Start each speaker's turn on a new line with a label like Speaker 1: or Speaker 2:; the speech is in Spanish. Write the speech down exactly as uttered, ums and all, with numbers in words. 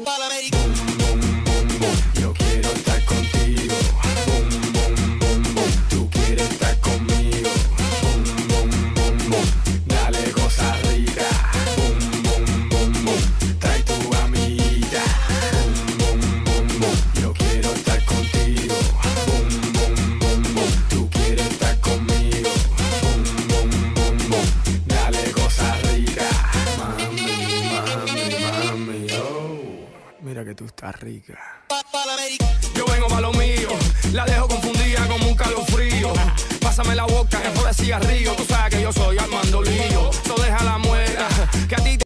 Speaker 1: Boom, boom, boom, boom. Yo quiero estar contigo. Boom, boom, boom, boom. Tú quieres estar conmigo. Boom, boom, boom, boom. Dale cosa rica. Boom, boom, boom, boom. Trae tu amiguita. Boom, boom, boom, boom. Yo quiero estar contigo. Boom, boom, boom, boom. Tú quieres estar conmigo. Boom, boom, boom, boom. Dale cosa rica. Mami, mami, mami, oh. Mira que tú estás rica.
Speaker 2: Yo vengo pa' lo mío, la dejo confundida como un calofrío. Pásame la boca, después de cigarrillo. Tú sabes que yo soy Armando Lío. So deja la muela, que a ti te